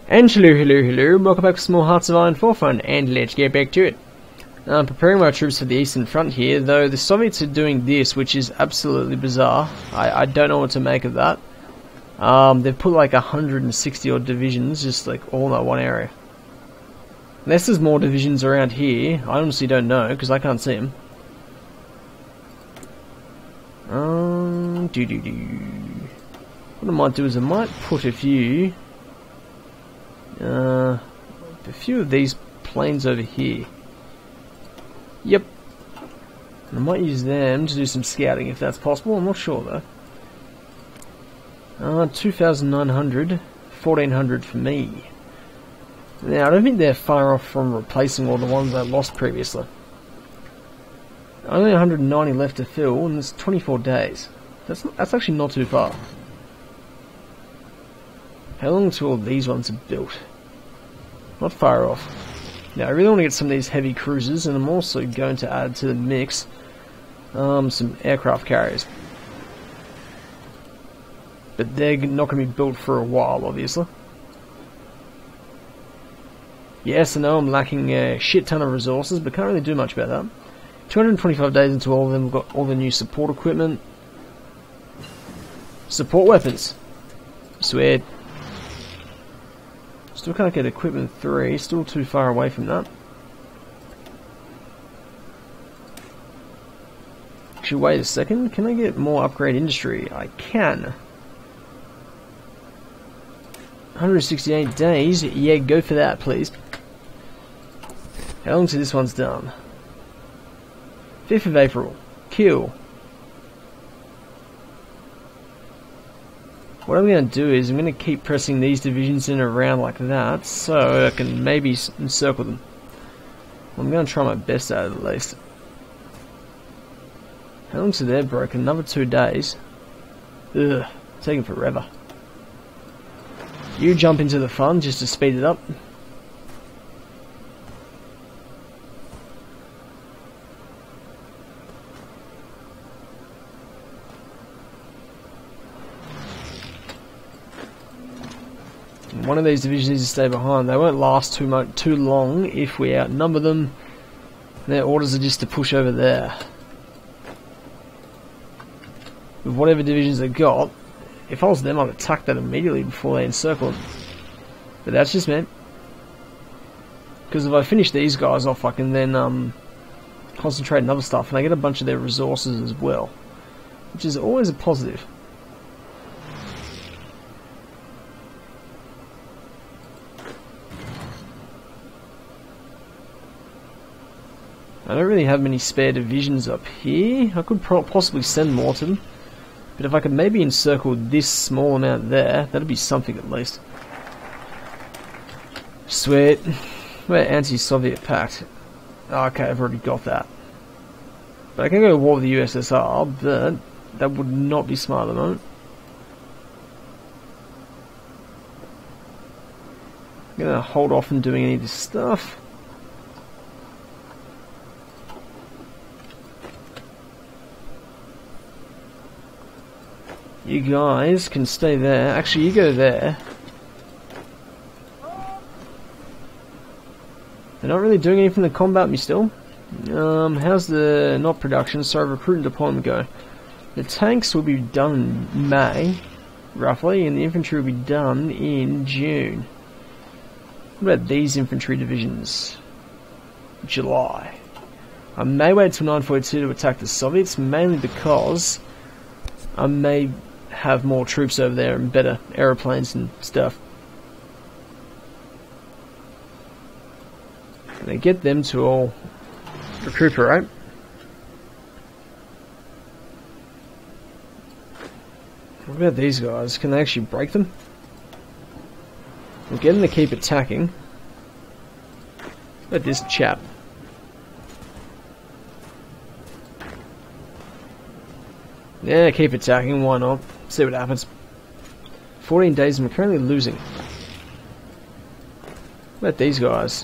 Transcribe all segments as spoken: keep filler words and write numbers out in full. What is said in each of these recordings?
And hello, hello, hello, welcome back to Small Hearts of Iron four Fun, and let's get back to it. I'm preparing my troops for the Eastern Front here, though the Soviets are doing this, which is absolutely bizarre. I, I don't know what to make of that. Um, they've put like one hundred sixty odd divisions, just like all in that one area. Unless there's more divisions around here, I honestly don't know, because I can't see them. Um, doo doo doo. What I might do is I might put a few... Uh, a few of these planes over here. Yep. And I might use them to do some scouting if that's possible. I'm not sure though. Uh, two thousand nine hundred, fourteen hundred for me. Now I don't think they're far off from replacing all the ones I lost previously. Only one hundred ninety left to fill, and it's twenty-four days. That's that's actually not too far. How long until all these ones are built? Not far off. Now I really want to get some of these heavy cruisers, and I'm also going to add to the mix um, some aircraft carriers. But they're not going to be built for a while, obviously. Yes, I know I'm lacking a shit ton of resources, but can't really do much about that. two hundred twenty-five days into all of them, we've got all the new support equipment. Support weapons. Sweet. Still can't get equipment three, still too far away from that. Actually, wait a second, can I get more upgrade industry? I can. one hundred sixty-eight days, yeah, go for that please. How long till this one's done? fifth of April, kill. What I'm going to do is I'm going to keep pressing these divisions in around like that, so I can maybe encircle them. I'm going to try my best at it at least. How long till they're broken? Another two days. Ugh, taking forever. You jump into the fun just to speed it up. One of these divisions needs to stay behind. They won't last too much, too long if we outnumber them. Their orders are just to push over there. With whatever divisions they got, if I was them, I'd attack that immediately before they encircle them. But that's just me. Because if I finish these guys off, I can then um, concentrate on other stuff, and I get a bunch of their resources as well, which is always a positive. I don't really have many spare divisions up here. I could pro possibly send more to them. But if I could maybe encircle this small amount there, that'd be something at least. Sweet. We're anti-Soviet pact. Okay, I've already got that. But I can go to war with the U S S R, but that would not be smart at the moment. I'm gonna hold off on doing any of this stuff. You guys can stay there. Actually, you go there. They're not really doing anything to combat me still. Um, how's the not production? So recruit and deployment go. The tanks will be done in May, roughly, and the infantry will be done in June. What about these infantry divisions? July. I may wait till nine forty-two to attack the Soviets, mainly because I may have more troops over there and better aeroplanes and stuff. And they get them to all recuperate. What about these guys? Can they actually break them? We'll get them to keep attacking. What about this chap? Yeah, keep attacking, why not? See what happens. fourteen days and we're currently losing. What about these guys?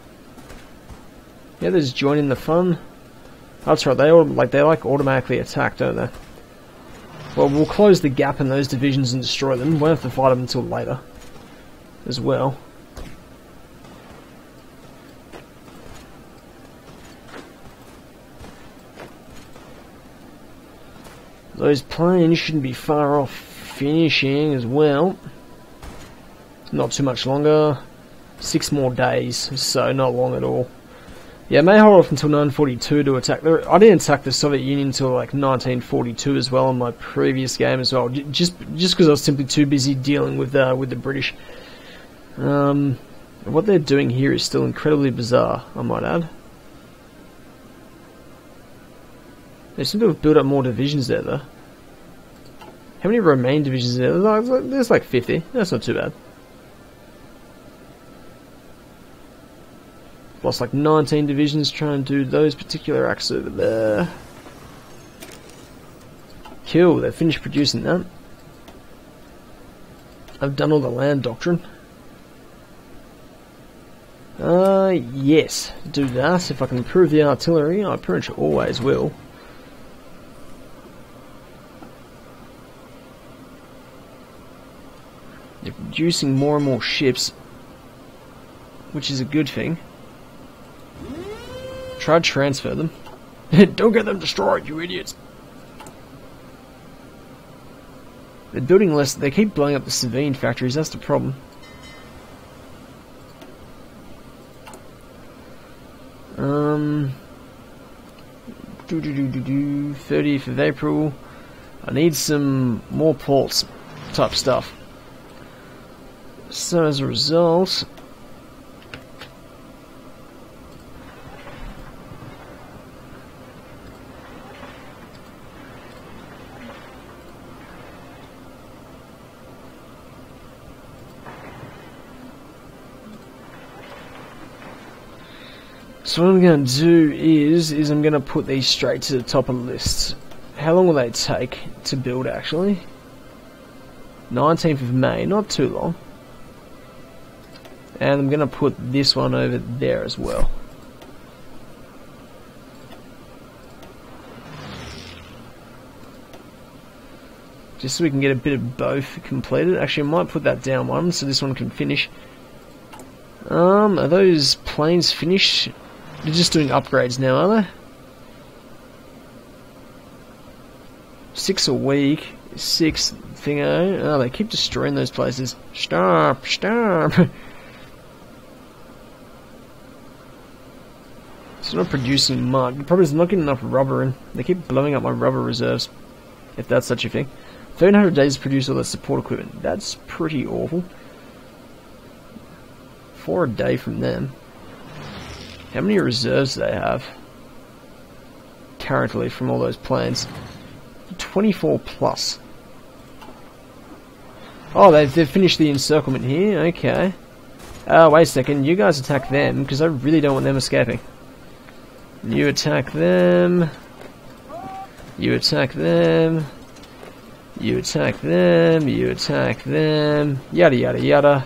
Yeah, they're just joining the fun. That's right, they all like they like automatically attack, don't they? Well, we'll close the gap in those divisions and destroy them. We won't have to fight them until later. As well. Those planes shouldn't be far off finishing as well. Not too much longer. Six more days, so not long at all. Yeah, I may hold off until nineteen forty-two to attack. I didn't attack the Soviet Union until like nineteen forty-two as well in my previous game as well. Just just because I was simply too busy dealing with uh, with the British. Um, what they're doing here is still incredibly bizarre, I might add. They seem to have built up more divisions there, though. How many Romaine divisions are there? There's like, there's like fifty. That's not too bad. Lost like nineteen divisions trying to do those particular acts over there. Cool, they've finished producing that. I've done all the land doctrine. Uh, yes, do that. If I can improve the artillery, I pretty much always will. They're producing more and more ships, which is a good thing. Try to transfer them. Don't get them destroyed, you idiots! They're building less. They keep blowing up the Savine factories. That's the problem. Um, do do do do do. thirtieth of April. I need some more ports type stuff. So as a result, So what I'm going to do is, is I'm going to put these straight to the top of the list. How long will they take to build actually? nineteenth of May, not too long. And I'm going to put this one over there as well. Just so we can get a bit of both completed. Actually, I might put that down one so this one can finish. Um, are those planes finished? They're just doing upgrades now, are they? Six a week. Six thingo. Oh, they keep destroying those places. Stop, stop. It's not producing much. The problem is I'm not getting enough rubber in. They keep blowing up my rubber reserves. If that's such a thing. thirteen hundred days to produce all that support equipment. That's pretty awful. Four a day from them. How many reserves do they have currently from all those planes? twenty-four plus. Oh, they've, they've finished the encirclement here. Okay. Oh, wait a second. You guys attack them because I really don't want them escaping. You attack them. You attack them. You attack them. You attack them. Yada yada yada.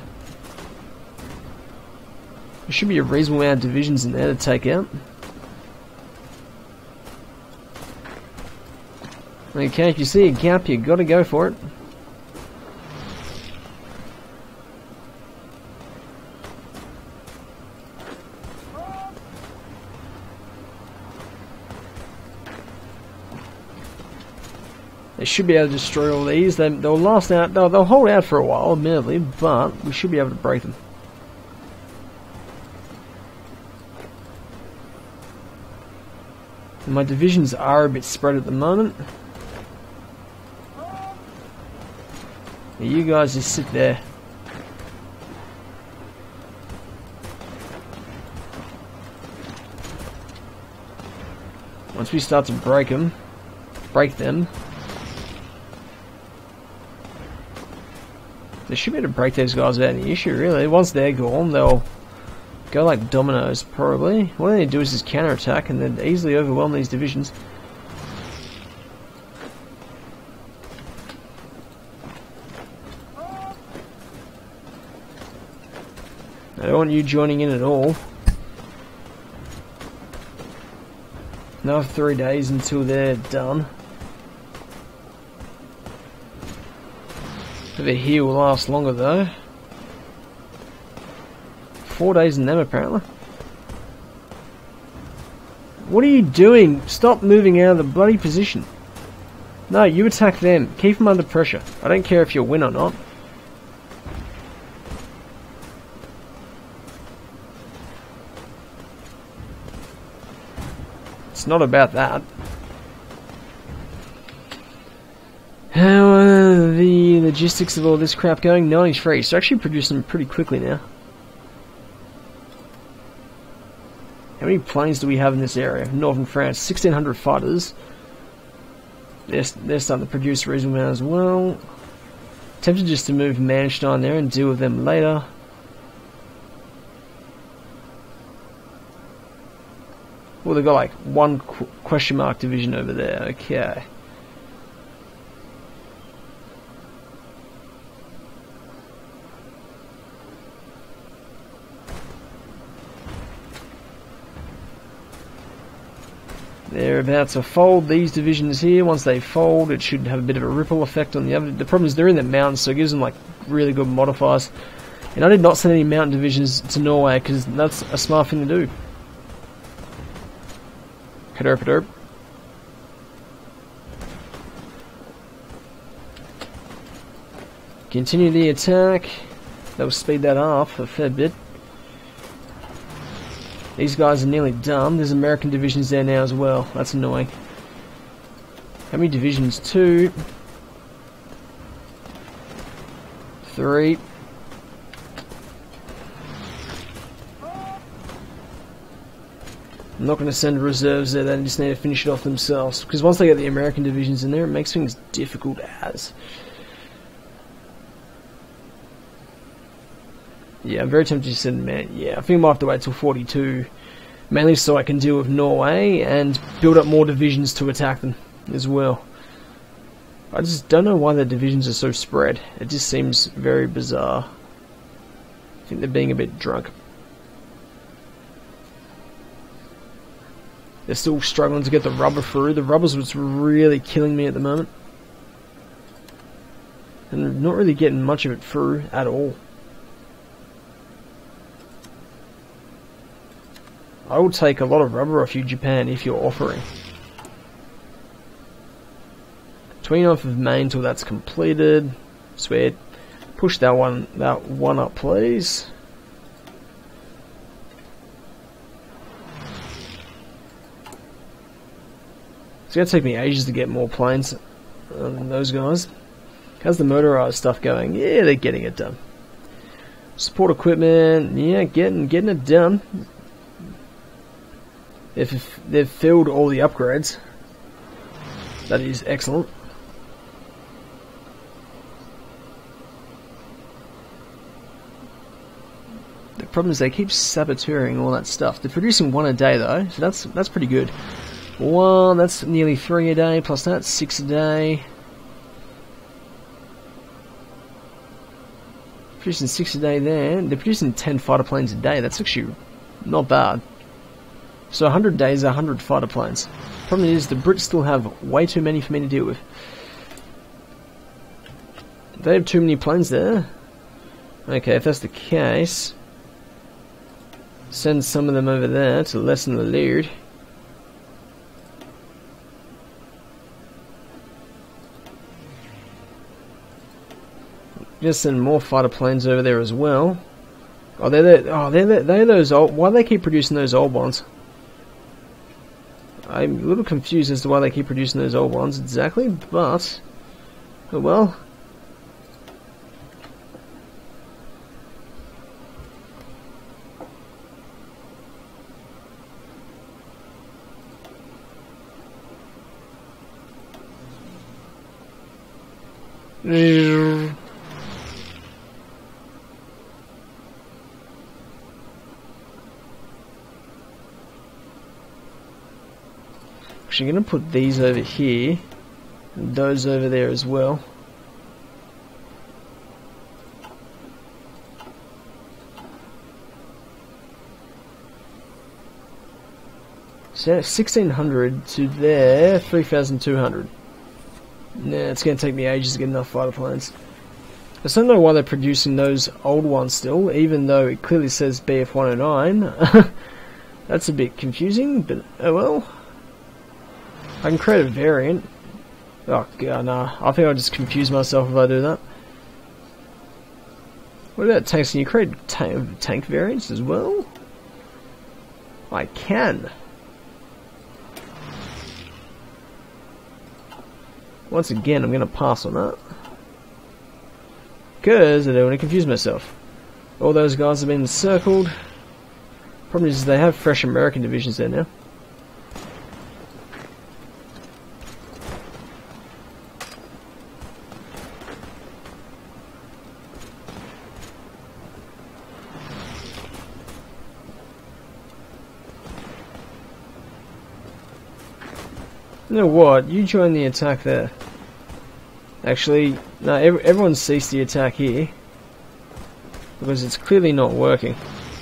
There should be a reasonable amount of divisions in there to take out. Okay, if you see a gap, you gotta go for it. They should be able to destroy all these. They, they'll last out. They'll, they'll hold out for a while, admittedly, but we should be able to break them. My divisions are a bit spread at the moment. You guys just sit there. Once we start to break them, break them, they should be able to break those guys without any issue, really. Once they're gone, they'll go like dominoes, probably. What they need to do is just counterattack and then easily overwhelm these divisions. I don't want you joining in at all. Another three days until they're done. Over here will last longer though. Four days in them apparently. What are you doing? Stop moving out of the bloody position. No, you attack them. Keep them under pressure. I don't care if you win or not. It's not about that. How are the logistics of all this crap going? ninety-three. So actually producing them pretty quickly now. How many planes do we have in this area? Northern France. sixteen hundred fighters. They're, they're starting to produce a reasonable amount as well. Tempted just to move Manstein there and deal with them later. Well, they've got like one qu question mark division over there. Okay. They're about to fold these divisions here. Once they fold, it should have a bit of a ripple effect on the other. The problem is they're in the mountains, so it gives them like really good modifiers. And I did not send any mountain divisions to Norway because that's a smart thing to do. Kaderp, kaderp. Continue the attack. That will speed that up a fair bit. These guys are nearly done. There's American divisions there now as well. That's annoying. How many divisions? Two. Three. I'm not going to send reserves there, they just need to finish it off themselves. Because once they get the American divisions in there, it makes things difficult as. Yeah, I'm very tempted to send man. Yeah, I think I might have to wait till forty-two. Mainly so I can deal with Norway and build up more divisions to attack them as well. I just don't know why their divisions are so spread. It just seems very bizarre. I think they're being a bit drunk. They're still struggling to get the rubber through. The rubber's what's really killing me at the moment. And not really getting much of it through at all. I will take a lot of rubber off you, Japan, if you're offering. twenty-ninth of May until that's completed. Sweet. Push that one, that one up, please. It's going to take me ages to get more planes than those guys. How's the motorized stuff going? Yeah, they're getting it done. Support equipment, yeah, getting getting it done. If they've filled all the upgrades, that is excellent. The problem is they keep saboteuring all that stuff. They're producing one a day though, so that's that's pretty good. One, that's nearly three a day, plus that, six a day. Producing six a day there. They're producing ten fighter planes a day. That's actually not bad. So one hundred days, one hundred fighter planes. Problem is, the Brits still have way too many for me to deal with. They have too many planes there. Okay, if that's the case, send some of them over there to lessen the load. Just send more fighter planes over there as well. Oh, they're the, oh they're the, they're those old. Why do they keep producing those old ones? I'm a little confused as to why they keep producing those old ones exactly, but oh well. Actually, I'm going to put these over here, and those over there as well. So sixteen hundred to there, three thousand two hundred. Nah, it's going to take me ages to get enough fighter planes. I still don't know why they're producing those old ones still, even though it clearly says B F one oh nine. That's a bit confusing, but oh well. I can create a variant. Oh god, nah. I think I'll just confuse myself if I do that. What about tanks? Can you create ta tank variants as well? I can. Once again, I'm going to pass on that. Because I don't want to confuse myself. All those guys have been encircled. Problem is they have fresh American divisions there now. You know what? You join the attack there. Actually, no, ev everyone ceased the attack here. Because it's clearly not working.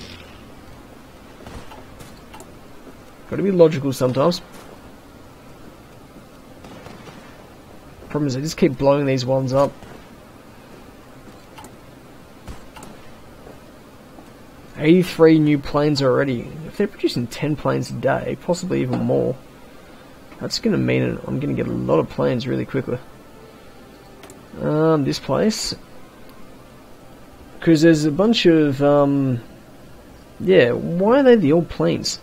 Gotta be logical sometimes. Problem is, I just keep blowing these ones up. eighty-three new planes already. If they're producing ten planes a day, possibly even more, that's gonna mean I'm gonna get a lot of planes really quickly. Um, this place. Because there's a bunch of, um, yeah, why are they the old planes?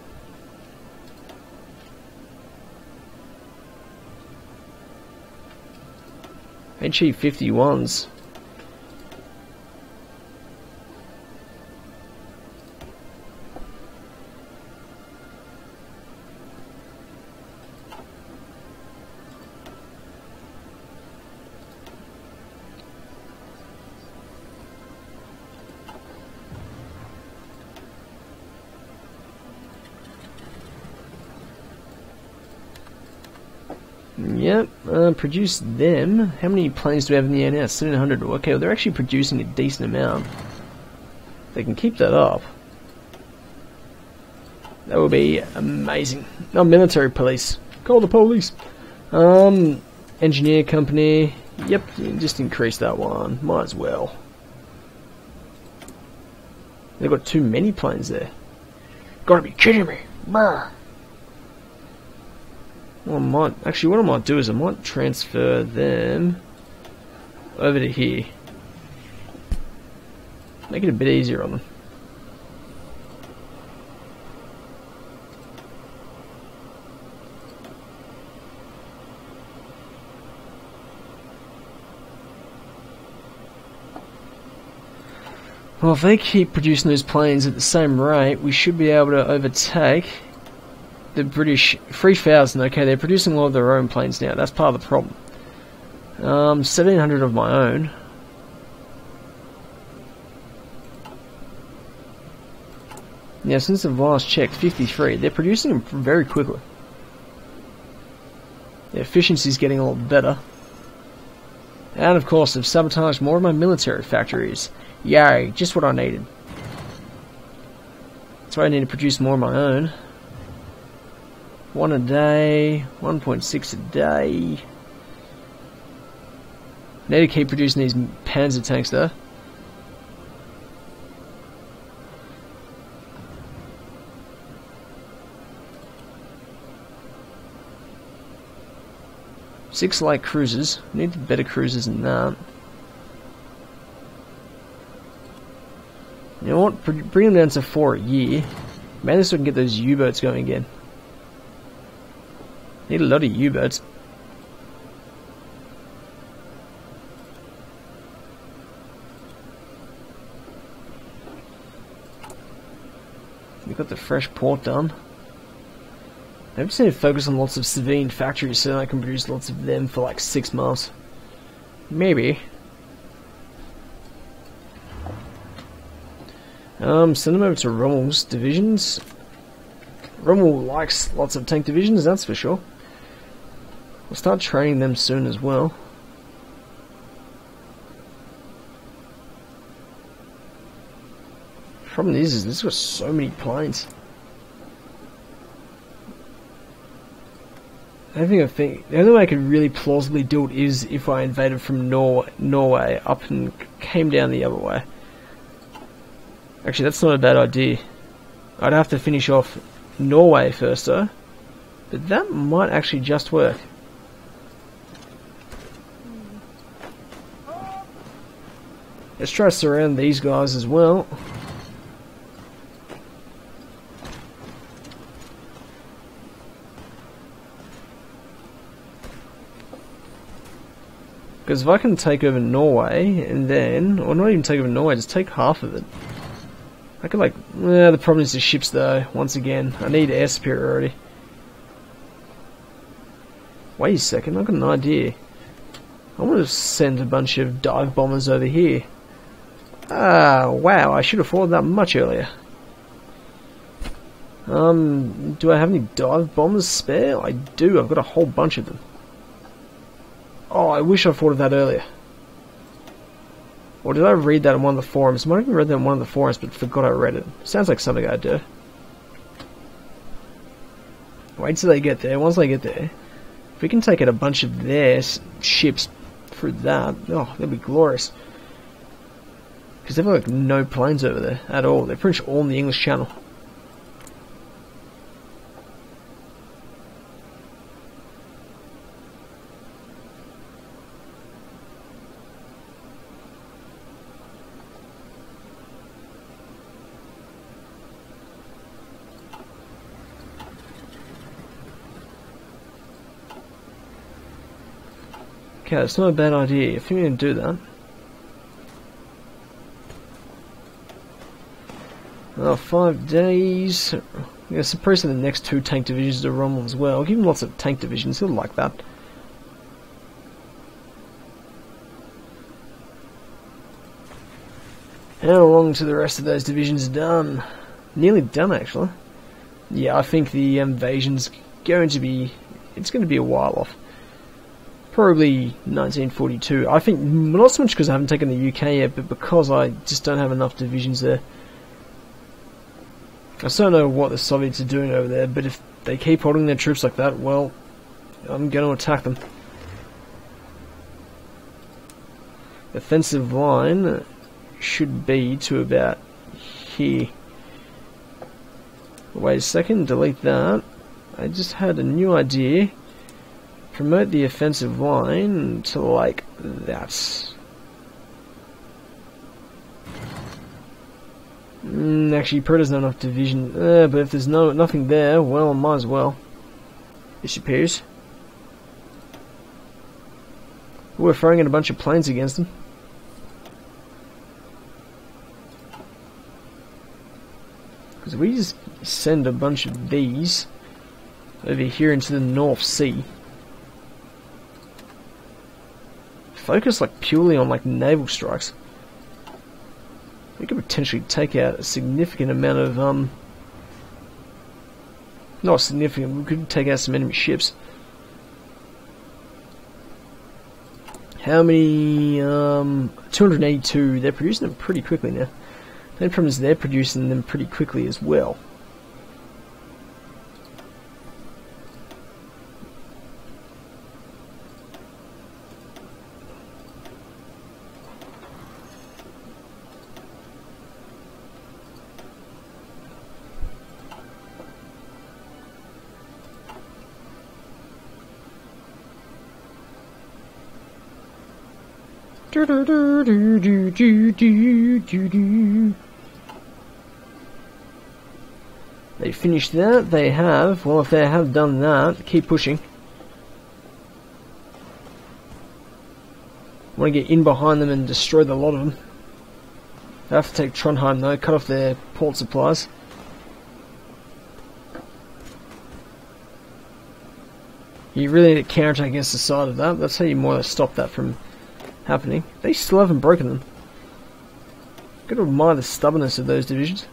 H E fifty-ones. Yep, uh, produce them. How many planes do we have in the air now? seven hundred. Okay, well, they're actually producing a decent amount. They can keep that up. That would be amazing. Oh, military police. Call the police. Um, engineer company. Yep, just increase that one. Might as well. They've got too many planes there. Gotta be kidding me. Brr. Well, I might, actually what I might do is I might transfer them over to here. Make it a bit easier on them. Well, if they keep producing those planes at the same rate, we should be able to overtake the British. Three thousand, okay, they're producing a lot of their own planes now. That's part of the problem. Um, seventeen hundred of my own. Yeah, since the last checked, fifty-three. They're producing them very quickly. The efficiency's getting a lot better. And of course, they've sabotaged more of my military factories. Yay, just what I needed. That's why I need to produce more of my own. One a day, one point six a day. I need to keep producing these Panzer tanks though. Six light cruisers. Need better cruisers than that. You know what? Bring them down to four a year. Maybe so I can get those U-boats going again. Need a lot of U-boats. We got the fresh port done. I just need to focus on lots of civilian factories so I can produce lots of them for like six months. Maybe. Um, send them over to Rommel's divisions. Rommel likes lots of tank divisions, that's for sure. We'll start training them soon as well. Problem is, is this got so many planes. I don't think I think the only way I could really plausibly do it is if I invaded from Nor Norway up and came down the other way. Actually, that's not a bad idea. I'd have to finish off Norway first though, but that might actually just work. Let's try to surround these guys as well. Because if I can take over Norway, and then, or not even take over Norway, just take half of it. I could like, eh, the problem is the ships though, once again. I need air superiority. Wait a second, I've got an idea. I want to send a bunch of dive bombers over here. Ah, wow, I should have thought of that much earlier. Um, do I have any dive bombers spare? I do, I've got a whole bunch of them. Oh, I wish I thought of that earlier. Or did I read that in one of the forums? I might have even read that in one of the forums, but forgot I read it. Sounds like something I'd do. Wait till they get there. Once they get there, if we can take out a bunch of their ships through that, oh, that'd be glorious. Because they've got like no planes over there at all. They're pretty much all in the English Channel. Okay, it's not a bad idea. I think we can do that. Oh, five days. Yeah, suppressing the next two tank divisions to Rommel as well. I'll give him lots of tank divisions. He'll like that. How long till the rest of those divisions are done? Nearly done, actually. Yeah, I think the invasion's going to be... It's going to be a while off. Probably nineteen forty-two. I think not so much because I haven't taken the U K yet, but because I just don't have enough divisions there. I still don't know what the Soviets are doing over there, but if they keep holding their troops like that, well, I'm going to attack them. Offensive line should be to about here. Wait a second, delete that. I just had a new idea. Promote the offensive line to like that. Mm, actually, Pro doesn't have enough division. Uh, but if there's no nothing there, well, might as well. It appears. We're throwing in a bunch of planes against them. Because we just send a bunch of these over here into the North Sea. Focus like purely on like naval strikes. We could potentially take out a significant amount of um not significant, we could take out some enemy ships. How many um two hundred eighty-two, they're producing them pretty quickly now. The only problem is they're producing them pretty quickly as well. Do, do, do, do, do, do, do, do, do. They finished that, they have. Well, if they have done that, keep pushing. Want to get in behind them and destroy the lot of them. They have to take Trondheim though, cut off their port supplies. You really need to counterattack against the side of that. That's how you more or less stop that from happening. They still haven't broken them. Got to admire the stubbornness of those divisions.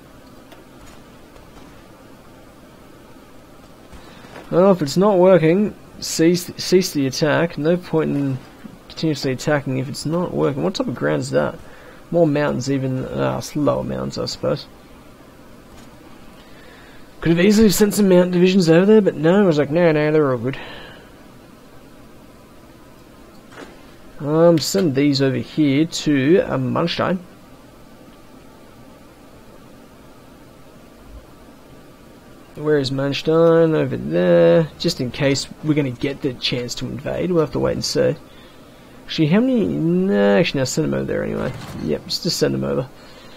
Well, if it's not working, cease cease the attack. No point in continuously attacking if it's not working. What type of ground is that? More mountains, even uh, slower mountains, I suppose. Could have easily sent some mountain divisions over there, but no, I was like, no, no, they're all good. Um, send these over here to uh, Manstein. Where is Manstein? Over there. Just in case we're going to get the chance to invade. We'll have to wait and see. Actually, how many? Nah, actually, no, send them over there anyway. Yep, just, just send them over.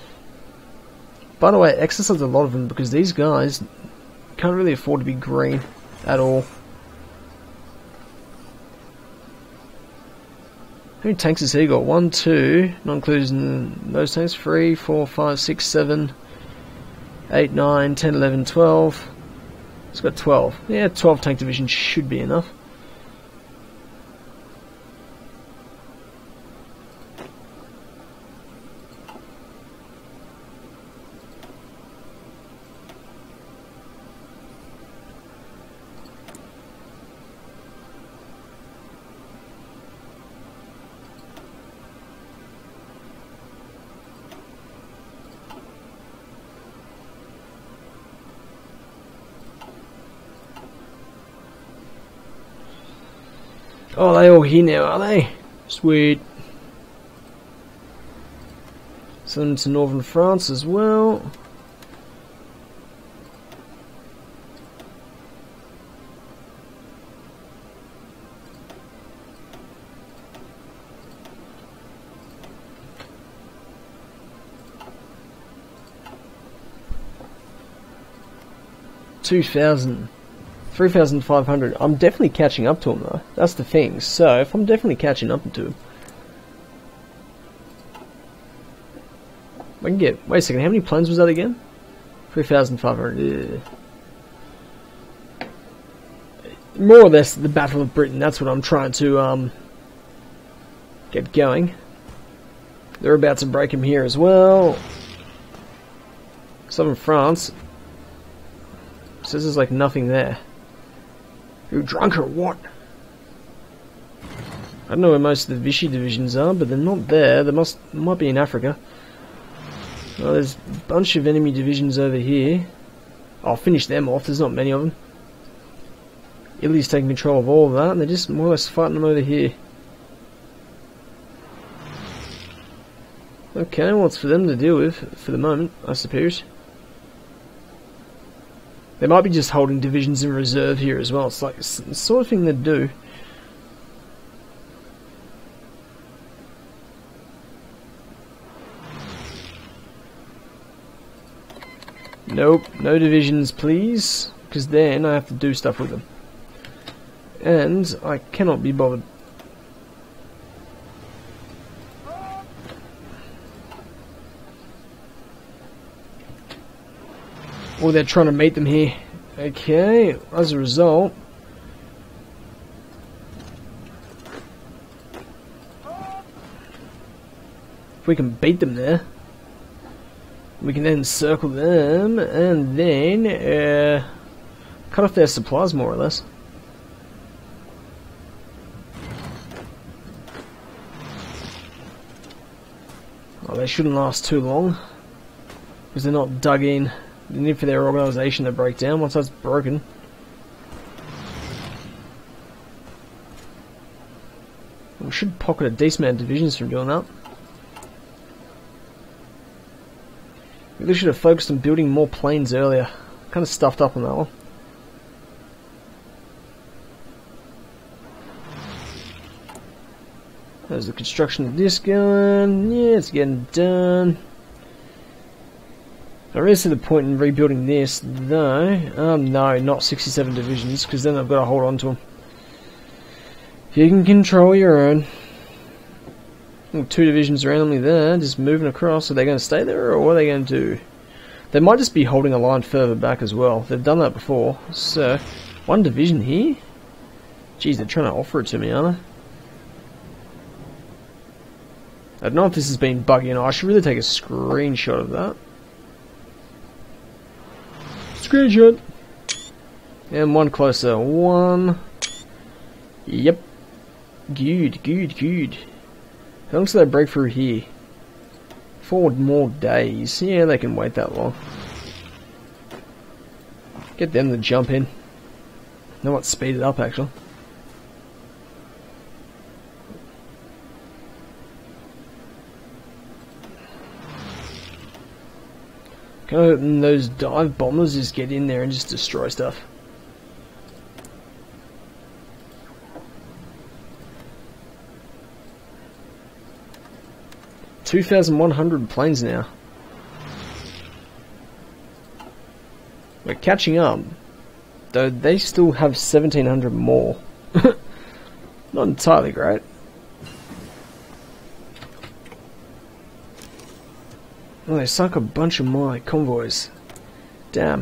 By the way, exercise a lot of them because these guys can't really afford to be green at all. How many tanks has he got? One, two, not including those tanks. Three, four, five, six, seven, eight, nine, ten, eleven, twelve. It's got twelve. Yeah, twelve tank divisions should be enough. Oh, they all here now, are they? Sweet. Send them to northern France as well. Two thousand. three thousand five hundred. I'm definitely catching up to him though. That's the thing. So, if I'm definitely catching up to him, I can get... Wait a second, how many planes was that again? three thousand five hundred. Yeah. More or less the Battle of Britain. That's what I'm trying to um get going. They're about to break him here as well. Southern France. Says there's like nothing there. You drunk or what? I don't know where most of the Vichy divisions are, but they're not there. They must might be in Africa. Well, there's a bunch of enemy divisions over here. I'll finish them off. There's not many of them. Italy's taking control of all of that, and they're just more or less fighting them over here. Okay, well, it's for them to deal with for the moment, I suppose. They might be just holding divisions in reserve here as well. It's like it's the sort of thing they do. Nope, no divisions please, because then I have to do stuff with them. And I cannot be bothered. Or they're trying to meet them here. Okay, as a result, if we can beat them there, we can then circle them and then uh, cut off their supplies more or less. Oh, they shouldn't last too long because they're not dug in. The need for their organisation to break down. Once that's broken, we should pocket a decent amount of divisions from doing that. We really should have focused on building more planes earlier. Kind of stuffed up on that one. There's the construction of this gun. Yeah, it's getting done. I really see the point in rebuilding this, though. Um, no, not sixty-seven divisions, because then I've got to hold on to them. You can control your own. Two divisions randomly there, just moving across. Are they going to stay there, or what are they going to do? They might just be holding a line further back as well. They've done that before. So, one division here? Jeez, they're trying to offer it to me, aren't they? I don't know if this has been buggy or not. I should really take a screenshot of that. Screenshot. And one closer. One. Yep. Good, good, good. How long till they break through here? Four more days. Yeah, they can wait that long. Get them to jump in. Know what? Speed it up, actually. Can I open those dive bombers, just get in there and just destroy stuff? two thousand one hundred planes now. We're catching up, though they still have seventeen hundred more. Not entirely great. Oh, they sunk a bunch of my convoys. Damn.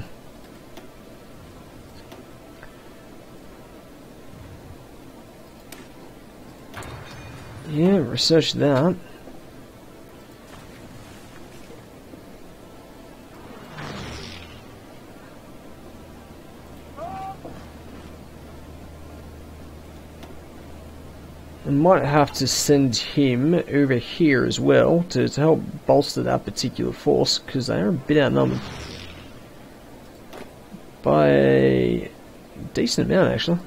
Yeah, research that. I might have to send him over here as well to, to help bolster that particular force, because they are a bit outnumbered. By a decent amount, actually.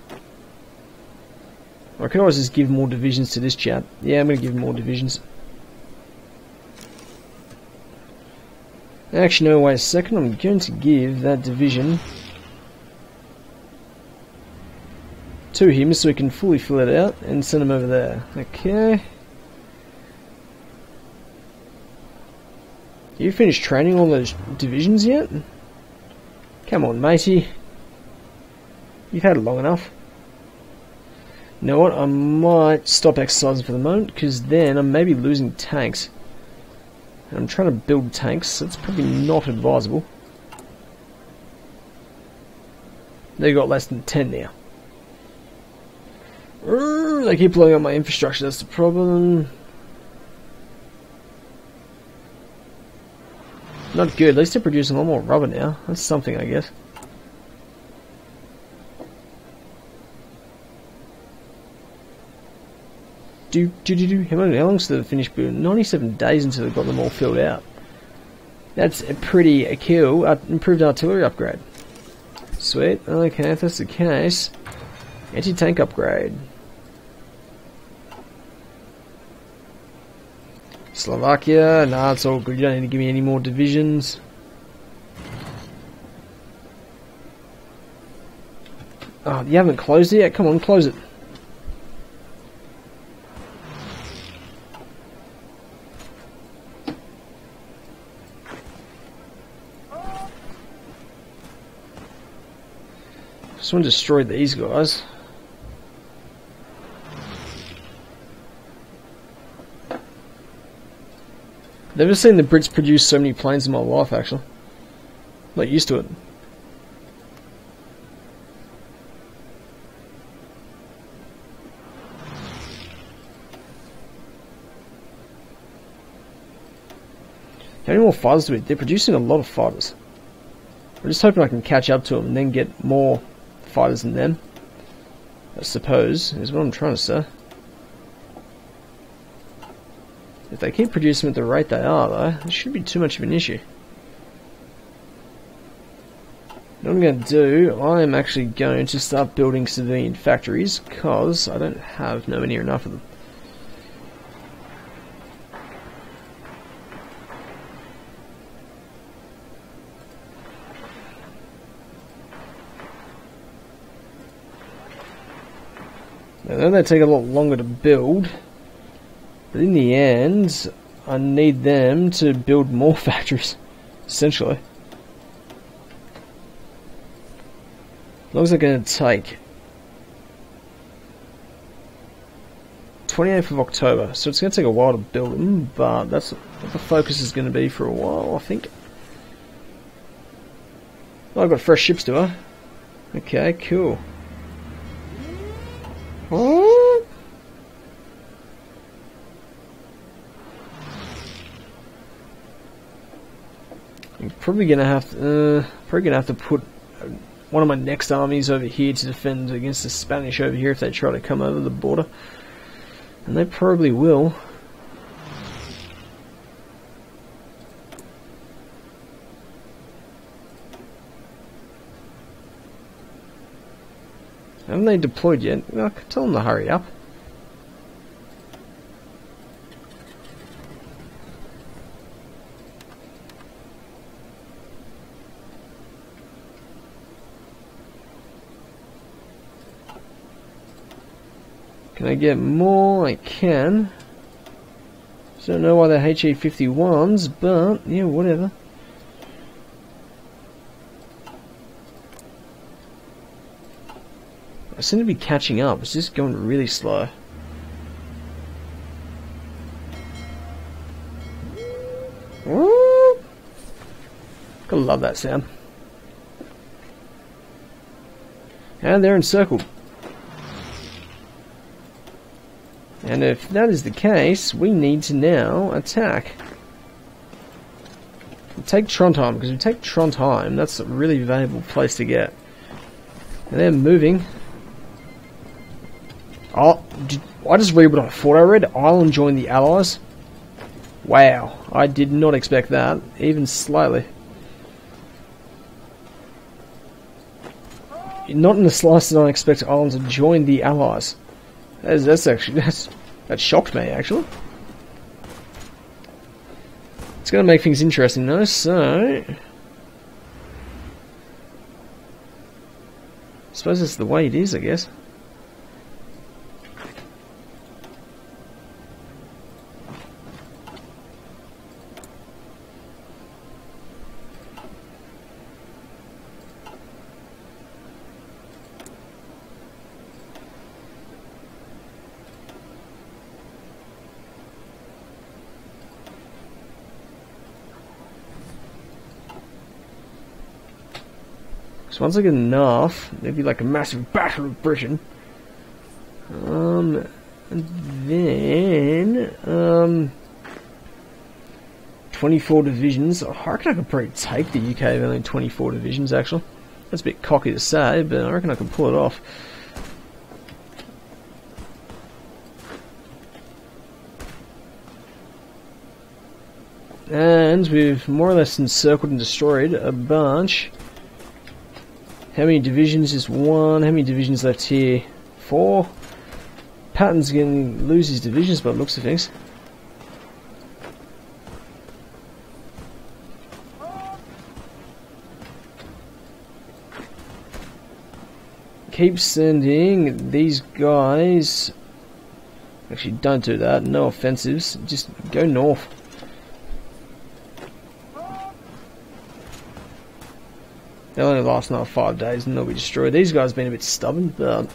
I could always just give more divisions to this chap. Yeah, I'm going to give him more divisions. Actually, no, wait a second. I'm going to give that division to him so he can fully fill it out and send him over there. Okay. You finished training all those divisions yet? Come on, matey. You've had it long enough. You know what? I might stop exercising for the moment, because then I'm maybe losing tanks. And I'm trying to build tanks, so it's probably not advisable. They've got less than ten now. Urgh, they keep blowing up my infrastructure, that's the problem. Not good, at least they're producing a lot more rubber now. That's something, I guess. Do do do do. How long's the finished build? ninety-seven days until they've got them all filled out. That's a pretty a cool uh, improved artillery upgrade. Sweet. Okay, if that's the case, anti-tank upgrade. Slovakia. Nah, it's all good. You don't need to give me any more divisions. Oh, you haven't closed it yet? Come on, close it. Just want to destroy these guys. Never seen the Brits produce so many planes in my life, actually. Not used to it. How many more fighters do we? They're producing a lot of fighters. I'm just hoping I can catch up to them and then get more fighters than them, I suppose, is what I'm trying to say. If they keep producing at the rate they are, though, it shouldn't be too much of an issue. What I'm going to do, I am actually going to start building civilian factories, because I don't have nowhere near enough of them. Now, then they take a lot longer to build, but in the end, I need them to build more factories, essentially. As long as they're going to take twenty-eighth of October, so it's going to take a while to build them, but that's what the focus is going to be for a while, I think. Oh, I've got fresh ships, do I? Okay, cool. Oh. I'm probably gonna have to, uh, probably gonna have to put one of my next armies over here to defend against the Spanish over here if they try to come over the border, and they probably will. Haven't they deployed yet? I could tell them to hurry up. Can I get more? I can. Don't know why they're H E fifty-ones, but yeah, whatever. I seem to be catching up. It's just going really slow. Woo! Gotta love that sound. And they're encircled. And if that is the case, we need to now attack. We'll take Trondheim, because if we take Trondheim, that's a really valuable place to get. And they're moving. Oh, did, I just read what I thought I read. Ireland joined the Allies. Wow, I did not expect that, even slightly. Not in the slightest did I expect Ireland to join the Allies. That's, that's actually that's that shocked me actually. It's going to make things interesting though. So, I suppose that's the way it is, I guess. So once I get enough, there'd be like a massive battle of Britain. Um, and then, um, twenty-four divisions. I reckon I could probably take the U K with only twenty-four divisions, actually. That's a bit cocky to say, but I reckon I can pull it off. And we've more or less encircled and destroyed a bunch. How many divisions? Just one. How many divisions left here? Four. Patton's going to lose his divisions by the looks of things. Keep sending these guys. Actually, don't do that. No offensives. Just go north. They'll only last another five days and they'll be destroyed. These guys have been a bit stubborn, but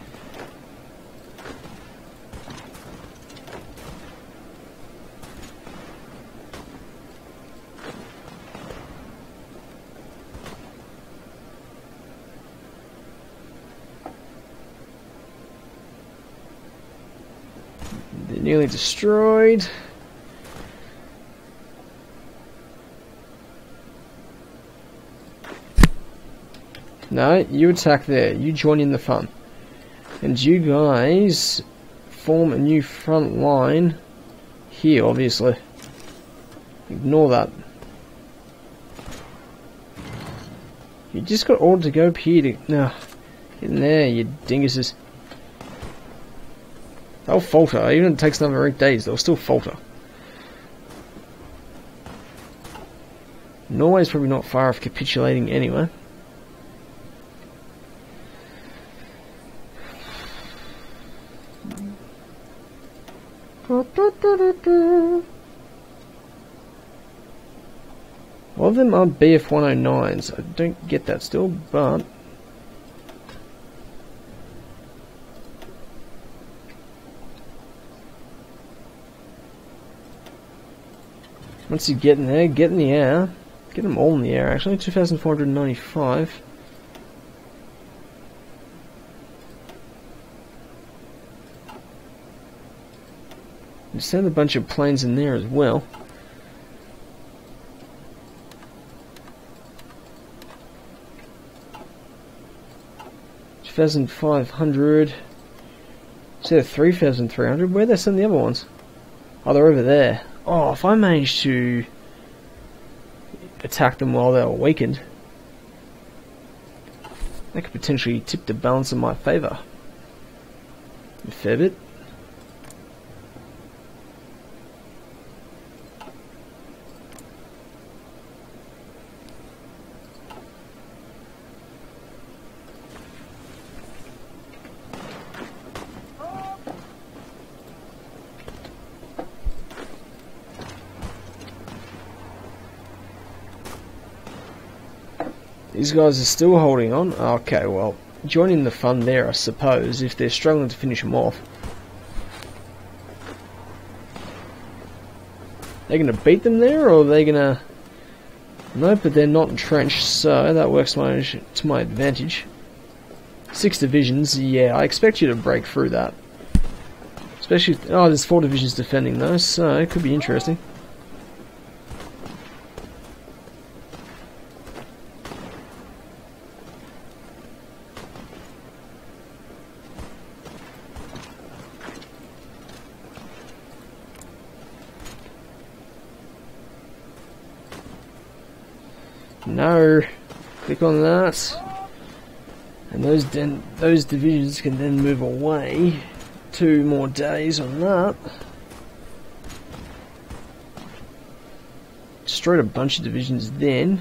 they're nearly destroyed. No, you attack there. You join in the fun. And you guys form a new front line here, obviously. Ignore that. You just got ordered to go up here to... No. Get in there, you dinguses. They'll falter. Even if it takes another eight days, they'll still falter. Norway's probably not far off capitulating anyway. A lot of them are B F one oh nines. I don't get that still, but once you get in there, get in the air. Get them all in the air, actually. two thousand four hundred ninety-five. Send a bunch of planes in there as well. two thousand five hundred. Instead of three thousand three hundred, where they send the other ones? Oh, they're over there. Oh, if I manage to attack them while they're weakened, that could potentially tip the balance in my favour a fair bit. These guys are still holding on. Okay, well, joining the fun there, I suppose, if they're struggling to finish them off. They're going to beat them there, or are they going to... No, but they're not entrenched, so that works my, to my advantage. Six divisions, yeah, I expect you to break through that. Especially if... Oh, there's four divisions defending those, so it could be interesting. No, click on that, and those den those divisions can then move away. Two more days on that. Destroyed a bunch of divisions then.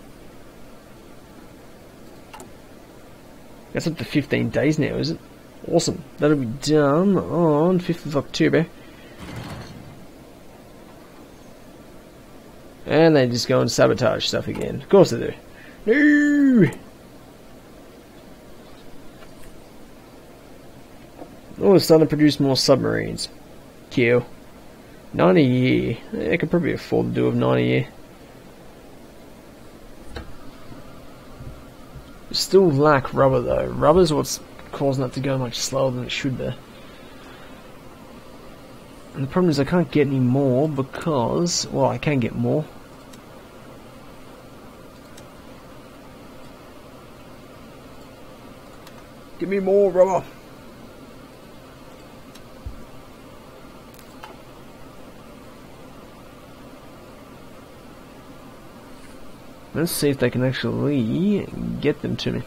That's up to fifteen days now, is it? Awesome. That'll be done on fifth of October. And they just go and sabotage stuff again. Of course they do. No! Oh, it's starting to produce more submarines. Kill. Nine a year. I could probably afford to do with nine a year. Still lack rubber though. Rubber's what's causing that to go much slower than it should be. And the problem is I can't get any more because... Well, I can get more. Give me more rubber. Let's see if they can actually get them to me.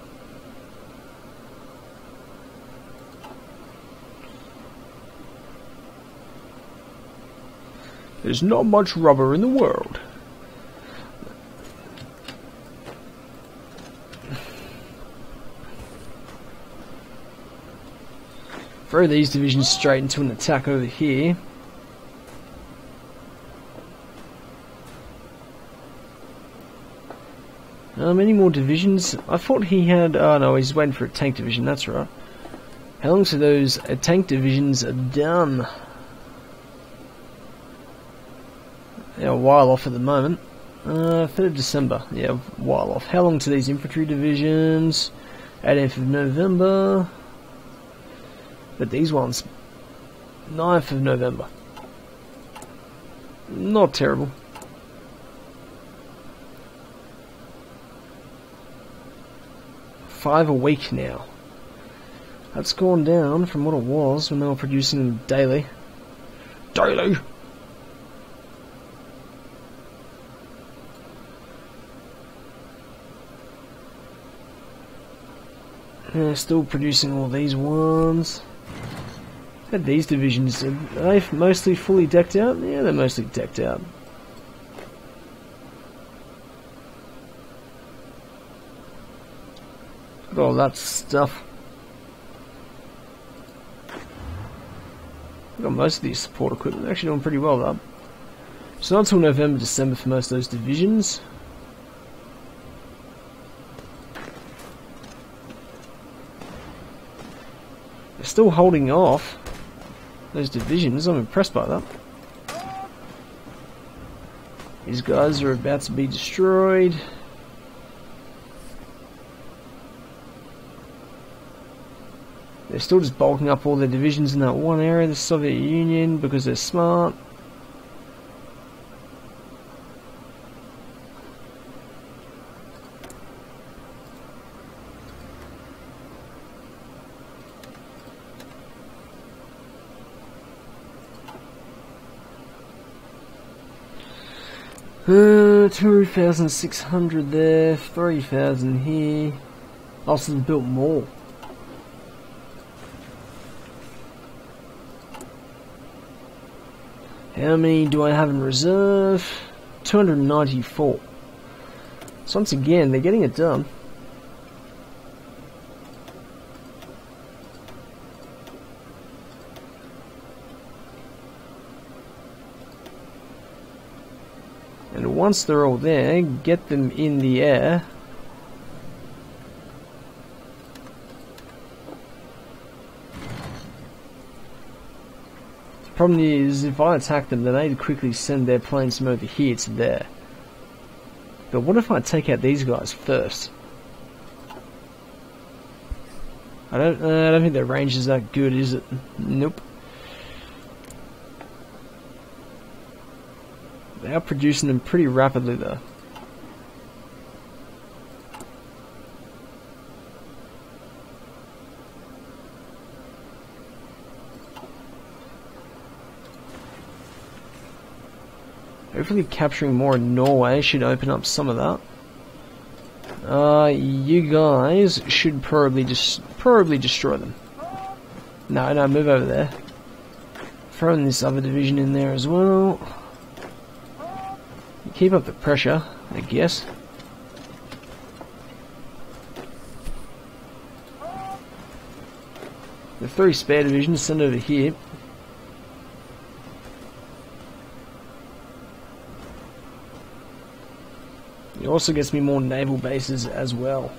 There's not much rubber in the world. Throw these divisions straight into an attack over here. Um, any more divisions? I thought he had... Oh no, he's waiting for a tank division, that's right. How long till those uh, tank divisions are done? Yeah, a while off at the moment. Uh, third of December, yeah, a while off. How long to these infantry divisions? eighteenth of November. But these ones, ninth of November. Not terrible. Five a week now. That's gone down from what it was when they were producing daily. Daily! Yeah, still producing all these ones. Had these divisions, are they mostly fully decked out? Yeah, they're mostly decked out. Got all that stuff. Got most of these support equipment. They're actually doing pretty well though. So not until November, December for most of those divisions. They're still holding off those divisions. I'm impressed by that. These guys are about to be destroyed. They're still just bulking up all their divisions in that one area, the Soviet Union, because they're smart. Uh, two thousand six hundred there, three thousand here. Also built more. How many do I have in reserve? two hundred ninety-four. So once again, they're getting it done. And once they're all there, get them in the air Problem is, if I attack them, then they quickly send their planes from over here to there. But what if I take out these guys first? I don't, uh, I don't think their range is that good, is it? Nope. They are producing them pretty rapidly, though. Hopefully capturing more in Norway should open up some of that. Uh, you guys should probably just probably destroy them. No, no, move over there. Throwing this other division in there as well. Keep up the pressure, I guess. The three spare divisions send over here. It also gets me more naval bases as well.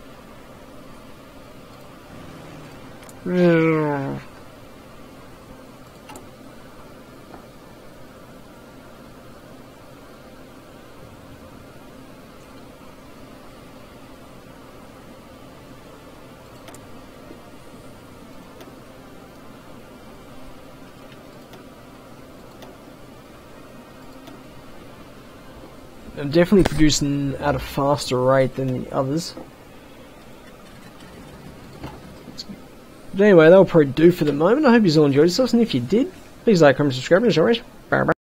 I'm definitely producing at a faster rate than the others. But anyway, that'll probably do for the moment. I hope you all enjoyed yourselves, and if you did, please like, comment, subscribe, and as always, bye bye.